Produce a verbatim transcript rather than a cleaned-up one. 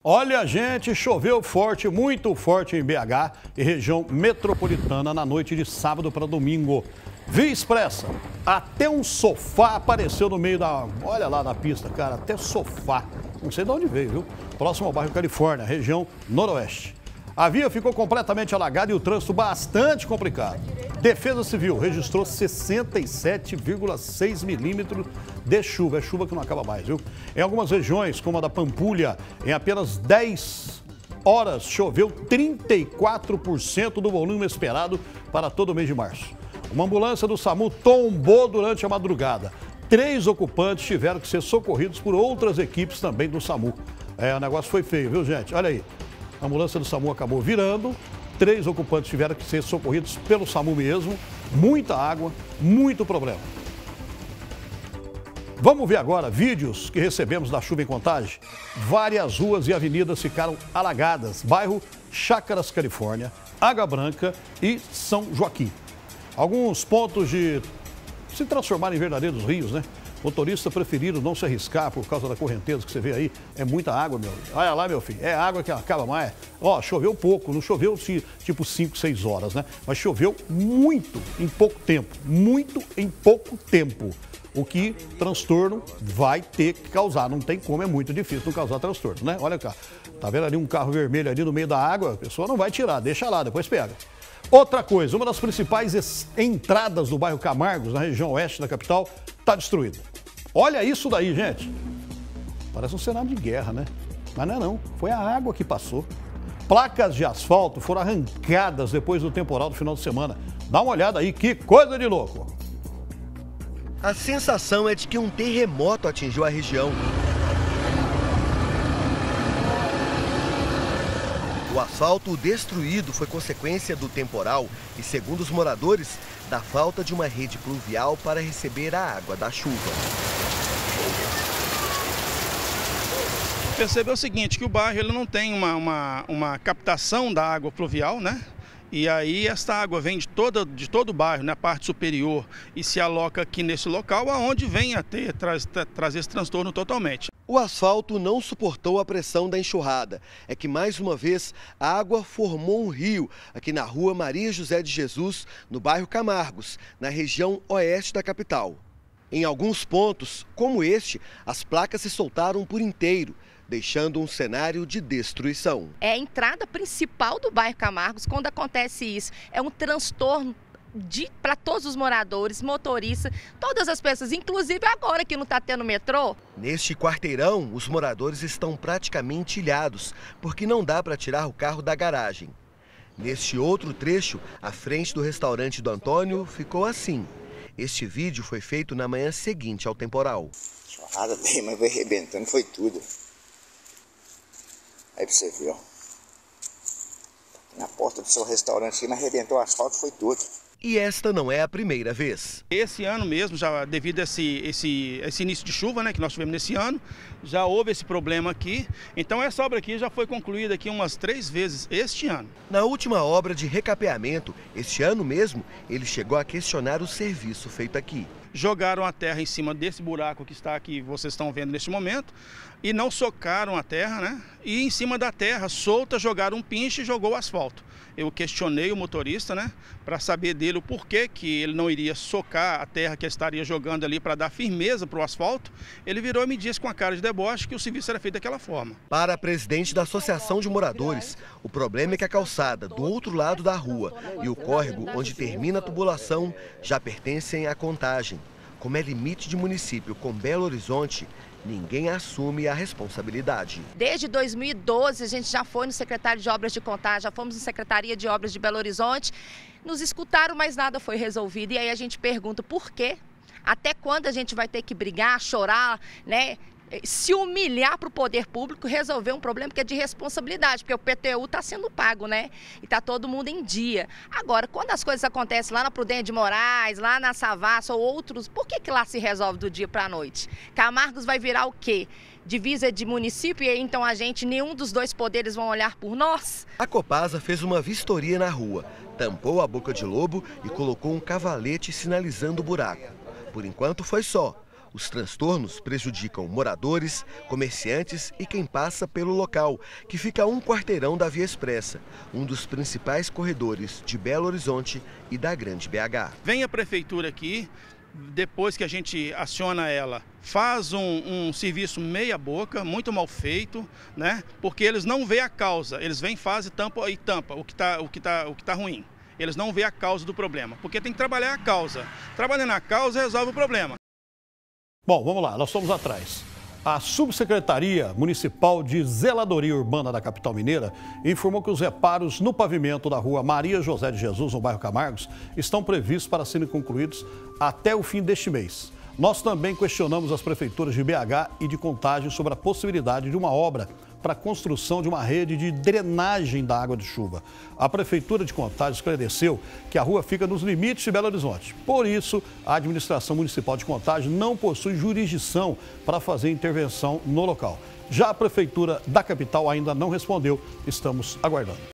Olha, gente, choveu forte, muito forte em B H e região metropolitana na noite de sábado para domingo. Via expressa, até um sofá apareceu no meio da... Olha lá na pista, cara, até sofá. Não sei de onde veio, viu? Próximo ao bairro Califórnia, região noroeste. A via ficou completamente alagada e o trânsito bastante complicado. Defesa Civil registrou sessenta e sete vírgula seis milímetros de chuva. É chuva que não acaba mais, viu? Em algumas regiões, como a da Pampulha, em apenas dez horas choveu trinta e quatro por cento do volume esperado para todo o mês de março. Uma ambulância do SAMU tombou durante a madrugada. Três ocupantes tiveram que ser socorridos por outras equipes também do SAMU. É, o negócio foi feio, viu, gente? Olha aí. A ambulância do SAMU acabou virando, três ocupantes tiveram que ser socorridos pelo SAMU mesmo, muita água, muito problema. Vamos ver agora vídeos que recebemos da chuva em Contagem. Várias ruas e avenidas ficaram alagadas, bairro Chácaras, Califórnia, Água Branca e São Joaquim. Alguns pontos de se transformar em verdadeiros rios, né? Motoristas preferiram não se arriscar por causa da correnteza que você vê aí. É muita água, meu. Olha lá, meu filho. É água que acaba mais. Ó, choveu pouco. Não choveu tipo cinco, seis horas, né? Mas choveu muito em pouco tempo. Muito em pouco tempo. O que transtorno vai ter que causar. Não tem como, é muito difícil não causar transtorno, né? Olha cá. Tá vendo ali um carro vermelho ali no meio da água? A pessoa não vai tirar. Deixa lá, depois pega. Outra coisa, uma das principais entradas do bairro Camargos, na região oeste da capital, está destruída. Olha isso daí, gente. Parece um cenário de guerra, né? Mas não é não, foi a água que passou. Placas de asfalto foram arrancadas depois do temporal do final de semana. Dá uma olhada aí, que coisa de louco. A sensação é de que um terremoto atingiu a região. O asfalto destruído foi consequência do temporal e, segundo os moradores, da falta de uma rede pluvial para receber a água da chuva. Percebeu o seguinte, que o bairro ele não tem uma, uma, uma captação da água pluvial, né? E aí esta água vem de, toda, de todo o bairro, na parte superior, e se aloca aqui nesse local, aonde vem a ter, traz, trazer esse transtorno totalmente. O asfalto não suportou a pressão da enxurrada. É que, mais uma vez, a água formou um rio aqui na rua Maria José de Jesus, no bairro Camargos, na região oeste da capital. Em alguns pontos, como este, as placas se soltaram por inteiro, deixando um cenário de destruição. É a entrada principal do bairro Camargos. Quando acontece isso, é um transtorno para todos os moradores, motoristas, todas as pessoas, inclusive agora que não está tendo metrô. Neste quarteirão, os moradores estão praticamente ilhados, porque não dá para tirar o carro da garagem. Neste outro trecho, a frente do restaurante do Antônio ficou assim. Este vídeo foi feito na manhã seguinte ao temporal. Chorrada bem, mas foi arrebentando, foi tudo. Aí pra você ver, ó. Na porta do seu restaurante aqui, mas arrebentou o asfalto, foi tudo. E esta não é a primeira vez. Esse ano mesmo, já devido a esse, esse, esse início de chuva, né, que nós tivemos nesse ano, já houve esse problema aqui. Então essa obra aqui já foi concluída aqui umas três vezes este ano. Na última obra de recapeamento, este ano mesmo, ele chegou a questionar o serviço feito aqui. Jogaram a terra em cima desse buraco que está aqui, vocês estão vendo neste momento, e não socaram a terra, né? E em cima da terra, solta, jogaram um pinche e jogou o asfalto. Eu questionei o motorista, né, para saber dele o porquê que ele não iria socar a terra que ele estaria jogando ali para dar firmeza para o asfalto. Ele virou e me disse com a cara de deboche que o serviço era feito daquela forma. Para a presidente da Associação de Moradores, o problema é que a calçada do outro lado da rua e o córrego onde termina a tubulação já pertencem à Contagem. Como é limite de município com Belo Horizonte, ninguém assume a responsabilidade. Desde dois mil e doze, a gente já foi no secretário de Obras de Contagem, já fomos na Secretaria de Obras de Belo Horizonte, nos escutaram, mas nada foi resolvido. E aí a gente pergunta por quê? Até quando a gente vai ter que brigar, chorar, né? Se humilhar para o poder público, resolver um problema que é de responsabilidade, porque o P T U está sendo pago, né? E está todo mundo em dia. Agora, quando as coisas acontecem lá na Prudente de Moraes, lá na Savassi ou outros, por que que lá se resolve do dia para a noite? Camargos vai virar o quê? Divisa de município e então a gente, nenhum dos dois poderes vão olhar por nós? A Copasa fez uma vistoria na rua, tampou a boca de lobo e colocou um cavalete sinalizando o buraco. Por enquanto foi só. Os transtornos prejudicam moradores, comerciantes e quem passa pelo local, que fica a um quarteirão da Via Expressa, um dos principais corredores de Belo Horizonte e da Grande B H. Vem a prefeitura aqui, depois que a gente aciona ela, faz um, um serviço meia boca, muito mal feito, né? Porque eles não veem a causa, eles vêm, fazem tampa e tampa o que está o que tá, o que tá ruim. Eles não veem a causa do problema, porque tem que trabalhar a causa. Trabalhando a causa resolve o problema. Bom, vamos lá, nós fomos atrás. A Subsecretaria Municipal de Zeladoria Urbana da capital mineira informou que os reparos no pavimento da rua Maria José de Jesus, no bairro Camargos, estão previstos para serem concluídos até o fim deste mês. Nós também questionamos as prefeituras de B H e de Contagem sobre a possibilidade de uma obra para a construção de uma rede de drenagem da água de chuva. A Prefeitura de Contagem esclareceu que a rua fica nos limites de Belo Horizonte. Por isso, a Administração Municipal de Contagem não possui jurisdição para fazer intervenção no local. Já a Prefeitura da capital ainda não respondeu. Estamos aguardando.